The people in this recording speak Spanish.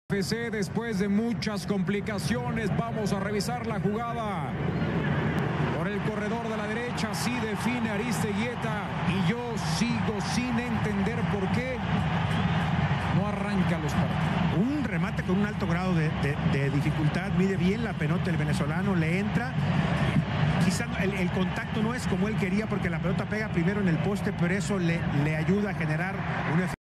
FC después de muchas complicaciones. Vamos a revisar la jugada. Por el corredor de la derecha, sí define Aristeguieta. Y yo sigo sin entender por qué no arranca los partidos. Un remate con un alto grado de dificultad. Mide bien la pelota el venezolano, le entra. Quizá el contacto no es como él quería porque la pelota pega primero en el poste, pero eso le ayuda a generar un efecto.